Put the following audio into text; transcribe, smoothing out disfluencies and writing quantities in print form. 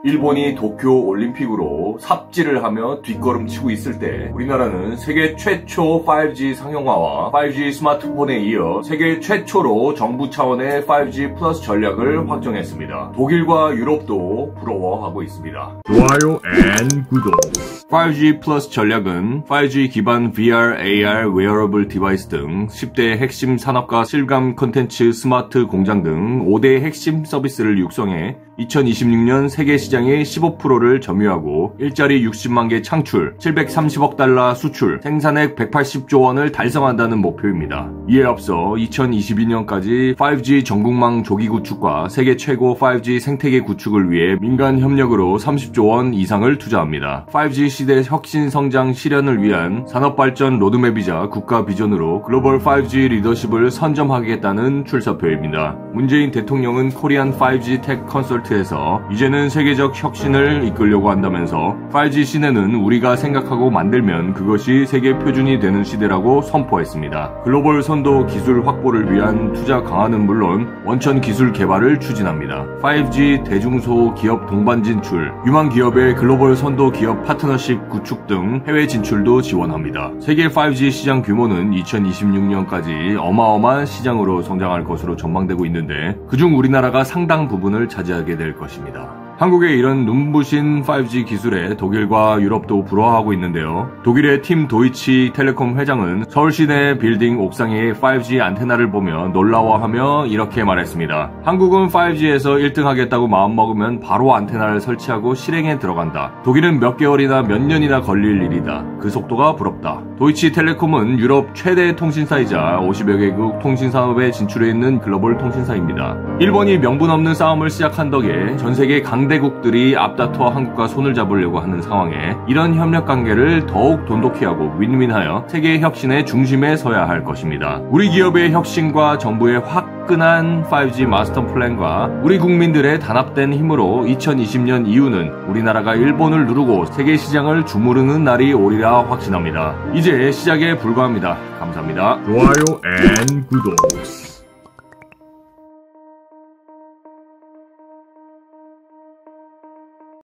일본이 도쿄 올림픽으로 삽질을 하며 뒷걸음치고 있을 때 우리나라는 세계 최초 5G 상용화와 5G 스마트폰에 이어 세계 최초로 정부 차원의 5G 플러스 전략을 확정했습니다. 독일과 유럽도 부러워하고 있습니다. 좋아요 앤 구독. 5G 플러스 전략은 5G 기반 VR, AR, 웨어러블 디바이스 등 10대 핵심 산업과 실감 콘텐츠 스마트 공장 등 5대 핵심 서비스를 육성해 2026년 세계 시장의 15%를 점유하고 일자리 60만 개 창출, 730억 달러 수출, 생산액 180조 원을 달성한다는 목표입니다. 이에 앞서 2022년까지 5G 전국망 조기 구축과 세계 최고 5G 생태계 구축을 위해 민간 협력으로 30조 원 이상을 투자합니다. 5G 시대 혁신 성장 실현을 위한 산업발전 로드맵이자 국가 비전으로 글로벌 5G 리더십을 선점하겠다는 출사표입니다. 문재인 대통령은 코리안 5G 텍 컨설트에서 이제는 세계적 혁신을 이끌려고 한다면서 5G 시대는 우리가 생각하고 만들면 그것이 세계 표준이 되는 시대라고 선포했습니다. 글로벌 선도 기술 확보를 위한 투자 강화는 물론 원천 기술 개발을 추진합니다. 5G 대중소 기업 동반 진출, 유망 기업의 글로벌 선도 기업 파트너십 구축 등 해외 진출도 지원합니다. 세계 5G 시장 규모는 2026년까지 어마어마한 시장으로 성장할 것으로 전망되고 있는데 그중 우리나라가 상당 부분을 차지하게 될 것입니다. 한국의 이런 눈부신 5G 기술에 독일과 유럽도 부러워하고 있는데요. 독일의 팀 도이치 텔레콤 회장은 서울 시내 빌딩 옥상에 5G 안테나를 보며 놀라워하며 이렇게 말했습니다. 한국은 5G에서 1등 하겠다고 마음먹으면 바로 안테나를 설치하고 실행에 들어간다. 독일은 몇 개월이나 몇 년이나 걸릴 일이다. 그 속도가 부럽다. 도이치 텔레콤은 유럽 최대 통신사이자 50여 개국 통신산업에 진출해 있는 글로벌 통신사입니다. 일본이 명분 없는 싸움을 시작한 덕에 전세계 강대국들이 앞다퉈 한국과 손을 잡으려고 하는 상황에 이런 협력관계를 더욱 돈독히 하고 윈윈하여 세계의 혁신의 중심에 서야 할 것입니다. 우리 기업의 혁신과 정부의 화끈한 5G 마스터 플랜과 우리 국민들의 단합된 힘으로 2020년 이후는 우리나라가 일본을 누르고 세계 시장을 주무르는 날이 오리라 확신합니다. 이제 시작에 불과합니다. 감사합니다. 좋아요 앤 구독.